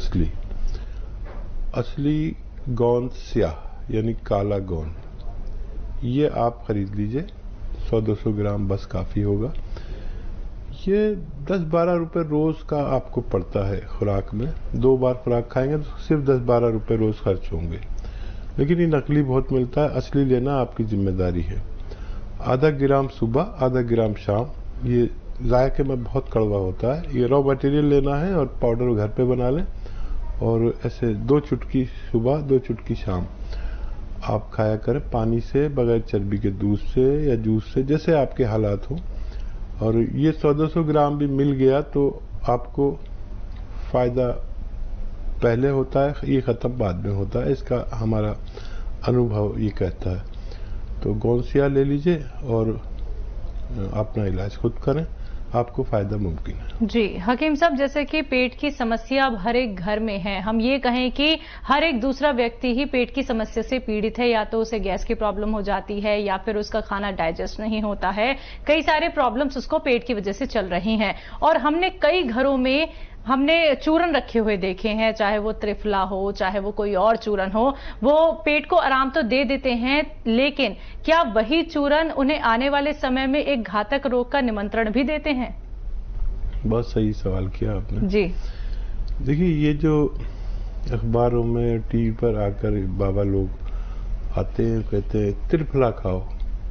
असली गोंद स्याह यानी काला गोंद। ये आप खरीद लीजिए, 100-200 ग्राम बस काफी होगा। ये 10-12 रुपए रोज का आपको पड़ता है खुराक में। 2 बार खुराक खाएंगे तो सिर्फ 10-12 रुपए रोज खर्च होंगे। लेकिन ये नकली बहुत मिलता है, असली लेना आपकी जिम्मेदारी है। आधा ग्राम सुबह, आधा ग्राम शाम। ये जायके में बहुत कड़वा होता है। ये रॉ मटेरियल लेना है और पाउडर घर पे बना लें, और ऐसे 2 चुटकी सुबह 2 चुटकी शाम आप खाया करें, पानी से, बगैर चर्बी के दूध से या जूस से, जैसे आपके हालात हो। और ये 100-200 ग्राम भी मिल गया तो आपको फायदा पहले होता है, ये खत्म बाद में होता है, इसका हमारा अनुभव ये कहता है। तो गोंद स्याह ले लीजिए और अपना इलाज खुद करें, आपको फायदा मुमकिन है। जी। हकीम साहब, जैसे कि पेट की समस्या अब हर एक घर में है, हम ये कहें कि हर एक दूसरा व्यक्ति ही पेट की समस्या से पीड़ित है, या तो उसे गैस की प्रॉब्लम हो जाती है या फिर उसका खाना डाइजेस्ट नहीं होता है, कई सारे प्रॉब्लम्स उसको पेट की वजह से चल रही हैं। और हमने कई घरों में चूरन रखे हुए देखे हैं, चाहे वो त्रिफला हो, चाहे वो कोई और चूरन हो, वो पेट को आराम तो दे देते हैं, लेकिन क्या वही चूरन उन्हें आने वाले समय में एक घातक रोग का निमंत्रण भी देते हैं? बहुत सही सवाल किया आपने। जी। देखिए, ये जो अखबारों में, टीवी पर आकर बाबा लोग आते हैं, कहते हैं त्रिफला खाओ।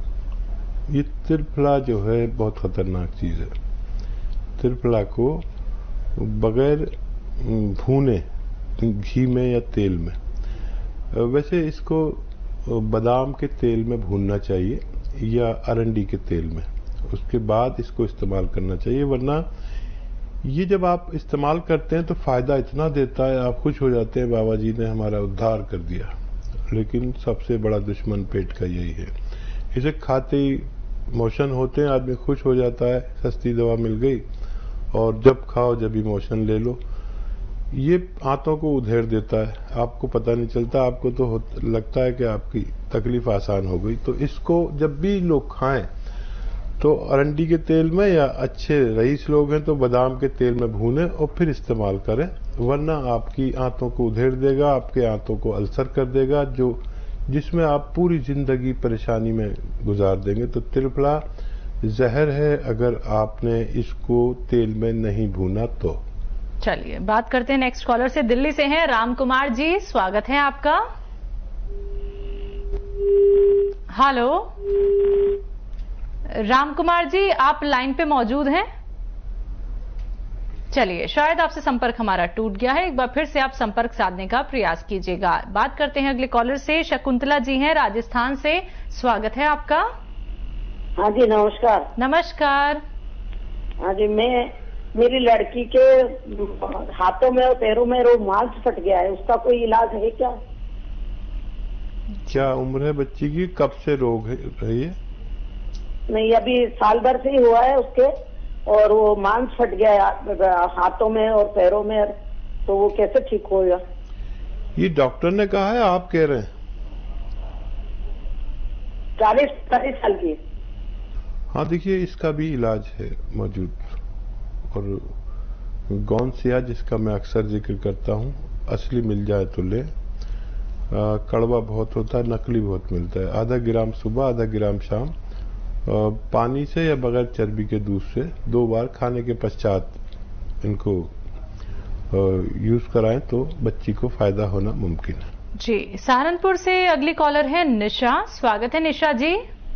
ये त्रिफला जो है बहुत खतरनाक चीज है। त्रिफला को बगैर भूने, घी में या तेल में, वैसे इसको बादाम के तेल में भूनना चाहिए या अरंडी के तेल में, उसके बाद इसको इस्तेमाल करना चाहिए। वरना ये जब आप इस्तेमाल करते हैं तो फायदा इतना देता है, आप खुश हो जाते हैं, बाबा जी ने हमारा उद्धार कर दिया। लेकिन सबसे बड़ा दुश्मन पेट का यही है। इसे खाते ही मोशन होते हैं, आदमी खुश हो जाता है, सस्ती दवा मिल गई, और जब खाओ जब इमोशन ले लो। ये आंतों को उधेड़ देता है, आपको पता नहीं चलता, आपको तो लगता है कि आपकी तकलीफ आसान हो गई। तो इसको जब भी लोग खाएं तो अरंडी के तेल में, या अच्छे रईस लोग हैं तो बादाम के तेल में भूनें और फिर इस्तेमाल करें। वरना आपकी आंतों को उधेड़ देगा, आपके आंतों को अल्सर कर देगा, जिसमें आप पूरी जिंदगी परेशानी में गुजार देंगे। तो त्रिफला जहर है अगर आपने इसको तेल में नहीं भूना तो। चलिए, बात करते हैं नेक्स्ट कॉलर से, दिल्ली से हैं राम कुमार जी, स्वागत है आपका। हेलो राम कुमार जी, आप लाइन पे मौजूद हैं? चलिए, शायद आपसे संपर्क हमारा टूट गया है, एक बार फिर से आप संपर्क साधने का प्रयास कीजिएगा। बात करते हैं अगले कॉलर से, शकुंतला जी हैं राजस्थान से, स्वागत है आपका। हाँ जी, नमस्कार। नमस्कार। हाँ जी, मेरी लड़की के हाथों में और पैरों में मांस फट गया है, उसका कोई इलाज है क्या? क्या उम्र है बच्ची की? कब से रोग है ये? नहीं, अभी साल भर से ही हुआ है उसके, और वो मांस फट गया है हाथों में और पैरों में, तो वो कैसे ठीक होगा? ये डॉक्टर ने कहा है, आप कह रहे हैं? 40-45 साल की। हाँ, देखिए इसका भी इलाज है मौजूद, और गौनसिया जिसका मैं अक्सर जिक्र करता हूँ, असली मिल जाए तो ले। कड़वा बहुत होता है, नकली बहुत मिलता है। आधा ग्राम सुबह, आधा ग्राम शाम, पानी से या बगैर चर्बी के दूध से 2 बार खाने के पश्चात इनको यूज कराएं तो बच्ची को फायदा होना मुमकिन है। जी, सहारनपुर से अगली कॉलर है निशा। स्वागत है निशा जी।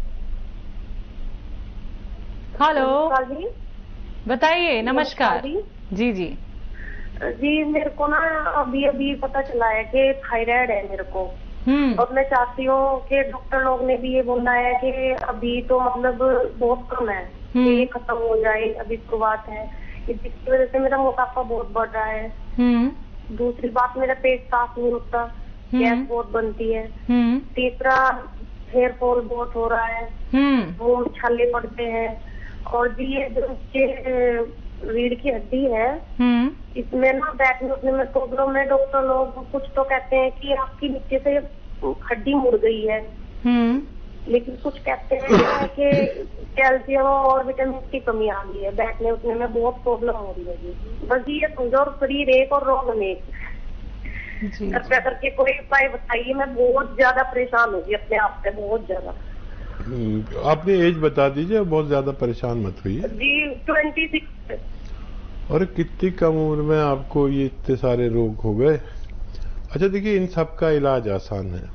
हेलो जी, बताइए। नमस्कार जी। जी जी, मेरे को ना अभी पता चला है कि थायराइड है मेरे को, और मैं चाहती हूँ कि डॉक्टर लोग ने भी ये बोला है कि अभी तो मतलब बहुत कम है, कि ये खत्म हो जाए, अभी शुरुआत है, जिसकी वजह से मेरा मोटापा बहुत बढ़ रहा है। दूसरी बात, मेरा पेट साफ नहीं होता, गैस बहुत बनती है। तीसरा, हेयर फॉल बहुत हो रहा है, वो छाले पड़ते हैं। और जी, ये जो रीढ़ की हड्डी है, इसमें ना बैठने उठने में प्रॉब्लम है। डॉक्टर लोग कुछ तो कहते हैं कि आपकी नीचे से हड्डी मुड़ गई है, लेकिन कुछ कहते हैं कि कैल्शियम और विटामिन की कमी आ गई है, बैठने उठने में बहुत प्रॉब्लम हो रही है जी। बस ये कमजोर शरीर एक और रोग अनेक। कृपया करके कोई उपाय बताइए, मैं बहुत ज्यादा परेशान होगी अपने आप से, बहुत ज्यादा। आपने एज बता दीजिए, बहुत ज्यादा परेशान मत होइए जी। 26। और कितनी कम उम्र में आपको ये इतने सारे रोग हो गए? अच्छा, देखिए इन सब का इलाज आसान है।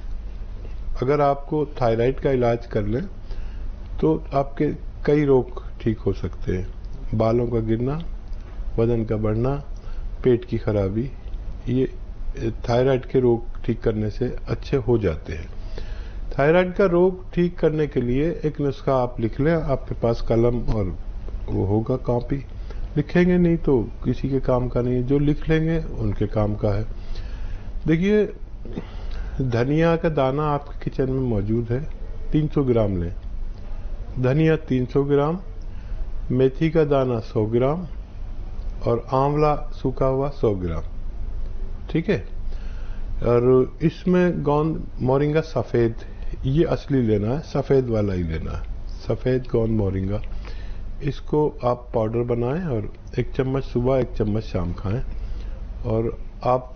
अगर आपको थायराइड का इलाज कर लें तो आपके कई रोग ठीक हो सकते हैं। बालों का गिरना, वजन का बढ़ना, पेट की खराबी, ये थायराइड के रोग ठीक करने से अच्छे हो जाते हैं। थायराइड का रोग ठीक करने के लिए एक नुस्खा आप लिख लें। आपके पास कलम और वो होगा कॉपी, लिखेंगे नहीं तो किसी के काम का नहीं है, जो लिख लेंगे उनके काम का है। देखिए, धनिया का दाना आपके किचन में मौजूद है, 300 ग्राम लें। धनिया 300 ग्राम, मेथी का दाना 100 ग्राम और आंवला सूखा हुआ 100 ग्राम। ठीक है। और इसमें गोंद मोरिंगा सफेद, ये असली लेना है, सफेद वाला ही लेना है, सफेद गोंद मोरिंगा। इसको आप पाउडर बनाएं और 1 चम्मच सुबह, 1 चम्मच शाम खाएं। और आप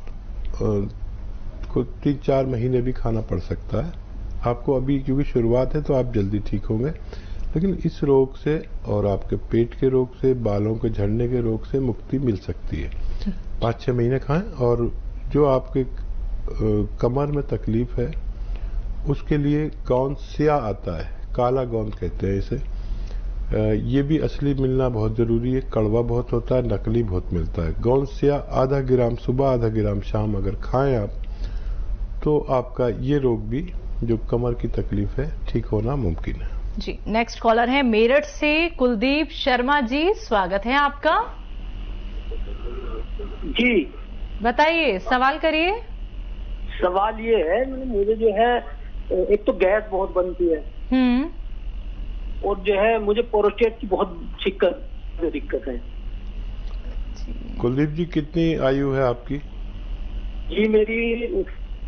को 3-4 महीने भी खाना पड़ सकता है आपको। अभी क्योंकि शुरुआत है तो आप जल्दी ठीक होंगे, लेकिन इस रोग से और आपके पेट के रोग से, बालों के झड़ने के रोग से मुक्ति मिल सकती है। 5-6 महीने खाएं। और जो आपके कमर में तकलीफ है उसके लिए गौनसिया आता है, काला गोंद कहते हैं इसे। ये भी असली मिलना बहुत जरूरी है। कड़वा बहुत होता है, नकली बहुत मिलता है। गौनसिया आधा ग्राम सुबह, आधा ग्राम शाम अगर खाएं आप, तो आपका ये रोग भी, जो कमर की तकलीफ है, ठीक होना मुमकिन है। जी, नेक्स्ट कॉलर है मेरठ से कुलदीप शर्मा जी। स्वागत है आपका जी। बताइए, सवाल करिए। सवाल ये है, मुझे जो है एक तो गैस बहुत बनती है, और जो है मुझे प्रोस्टेट की बहुत दिक्कत है। कुलदीप जी, कितनी आयु है आपकी? जी, मेरी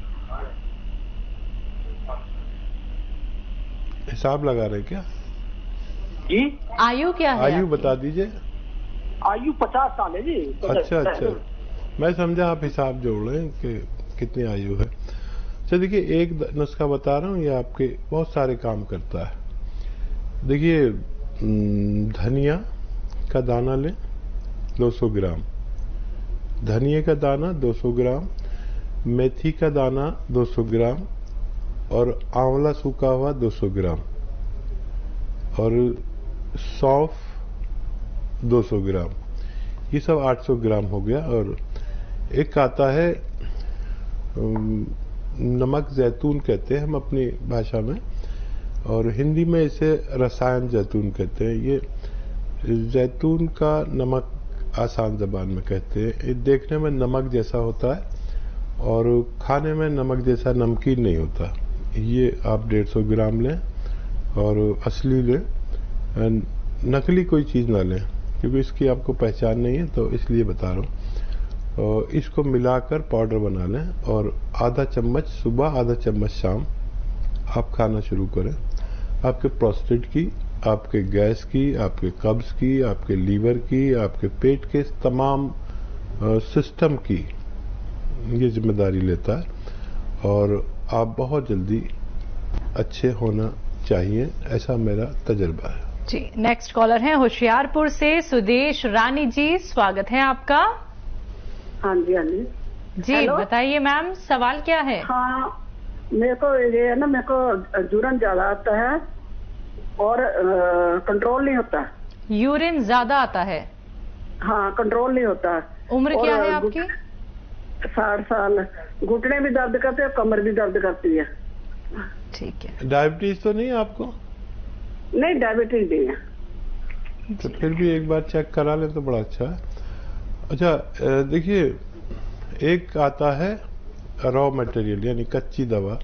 हिसाब लगा रहे क्या जी? आयु क्या है? आयु बता दीजिए। आयु 50 साल है जी। अच्छा, मैं समझा आप हिसाब जोड़ रहे हैं कि कितनी आयु है। अच्छा, देखिए एक नुस्खा बता रहा हूँ, ये आपके बहुत सारे काम करता है। देखिए, धनिया का दाना लें 200 ग्राम, धनिया का दाना 200 ग्राम, मेथी का दाना 200 ग्राम और आंवला सूखा हुआ 200 ग्राम और सौंफ 200 ग्राम, ये सब 800 ग्राम हो गया। और एक आता है नमक जैतून कहते हैं हम अपनी भाषा में, और हिंदी में इसे रसायन जैतून कहते हैं। ये जैतून का नमक आसान जबान में कहते हैं। ये देखने में नमक जैसा होता है और खाने में नमक जैसा नमकीन नहीं होता। ये आप 150 ग्राम लें और असली लें, नकली कोई चीज़ ना लें, क्योंकि इसकी आपको पहचान नहीं है, तो इसलिए बता रहा हूँ। और इसको मिलाकर पाउडर बना लें और आधा चम्मच सुबह, आधा चम्मच शाम आप खाना शुरू करें। आपके प्रोस्टेट की, आपके गैस की, आपके कब्ज की, आपके लीवर की, आपके पेट के तमाम सिस्टम की ये जिम्मेदारी लेता है और आप बहुत जल्दी अच्छे होना चाहिए, ऐसा मेरा तजुर्बा है। जी, नेक्स्ट कॉलर है होशियारपुर से सुदेश रानी जी, स्वागत है आपका। हाँ जी, हाँ जी। जी बताइए मैम, सवाल क्या है? हाँ, मेरे को ये है ना, मेरे को यूरिन ज्यादा आता है और कंट्रोल नहीं होता। यूरिन ज्यादा आता है? हाँ, कंट्रोल नहीं होता। उम्र क्या है आपकी? 60 साल। घुटने भी दर्द करते हैं, कमर भी दर्द करती है। ठीक है। डायबिटीज तो नहीं है आपको? नहीं, डायबिटीज नहीं है। तो फिर भी एक बार चेक करा लें तो बड़ा अच्छा है। अच्छा देखिए, एक आता है रॉ मटेरियल यानी कच्ची दवा,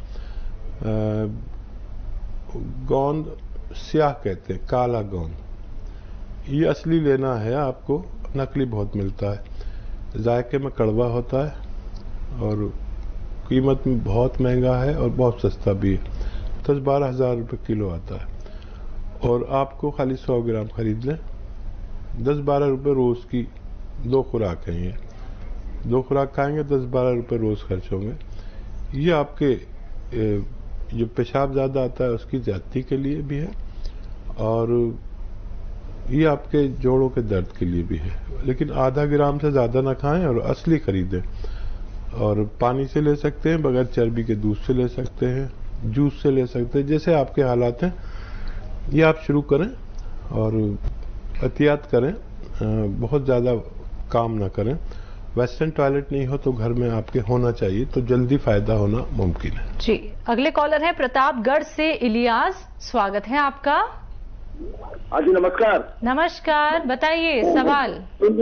गोंद स्याह कहते हैं, काला गोंद, ये असली लेना है आपको। नकली बहुत मिलता है, जायके में कड़वा होता है और कीमत में बहुत महंगा है और बहुत सस्ता भी है। 10-12 हज़ार रुपये किलो आता है और आपको खाली 100 ग्राम खरीद लें। 10-12 रुपये रोज़ की 2 खुराक हैं। ये 2 खुराक खाएंगे 10-12 रुपये रोज़ खर्च होंगे। ये आपके जो पेशाब ज़्यादा आता है उसकी ज्यादती के लिए भी है और ये आपके जोड़ों के दर्द के लिए भी है। लेकिन आधा ग्राम से ज़्यादा ना खाएं और असली खरीदें। और पानी से ले सकते हैं, बगैर चर्बी के दूध से ले सकते हैं, जूस से ले सकते हैं, जैसे आपके हालात हैं। ये आप शुरू करें और एहतियात करें, बहुत ज़्यादा काम ना करें। वेस्टर्न टॉयलेट नहीं हो तो घर में आपके होना चाहिए, तो जल्दी फायदा होना मुमकिन है। जी, अगले कॉलर है प्रतापगढ़ से इलियास, स्वागत है आपका। हाँ जी, नमस्कार। नमस्कार, बताइए सवाल।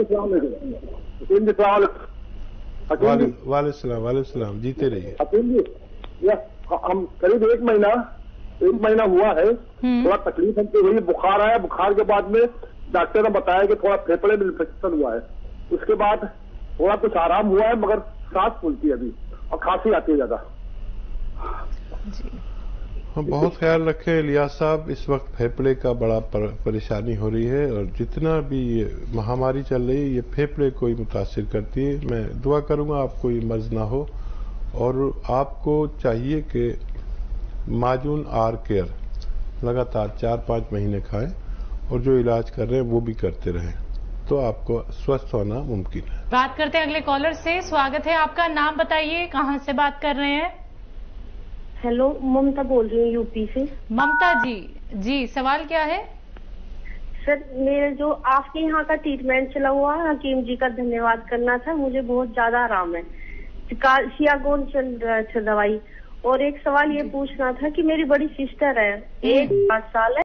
वालेकुम, जीते रहिए। हम करीब एक महीना हुआ है, थोड़ा तकलीफ हमको हुई, बुखार आया। बुखार के बाद में डॉक्टर ने बताया कि थोड़ा फेफड़े में इन्फेक्शन हुआ है। उसके बाद थोड़ा कुछ आराम हुआ है, मगर सांस फूलती है अभी और खांसी आती है ज्यादा। हम बहुत ख्याल रखें इलियास साहब, इस वक्त फेफड़े का बड़ा परेशानी हो रही है और जितना भी ये महामारी चल रही है ये फेफड़े को ही मुतासिर करती है। मैं दुआ करूंगा आपको ये मर्ज ना हो और आपको चाहिए कि माजून आर केयर लगातार 4-5 महीने खाएं और जो इलाज कर रहे हैं वो भी करते रहें, तो आपको स्वस्थ होना मुमकिन है। बात करते हैं अगले कॉलर से, स्वागत है आपका। नाम बताइए, कहां से बात कर रहे हैं? हेलो, ममता बोल रही हूँ यूपी से। ममता जी, जी सवाल क्या है? सर, मेरे जो आपके यहाँ का ट्रीटमेंट चला हुआ है, हकीम जी का धन्यवाद करना था। मुझे बहुत ज्यादा आराम है, सियागोन चल रहा है दवाई। और एक सवाल ये पूछना था कि मेरी बड़ी सिस्टर है, 1 5 साल है।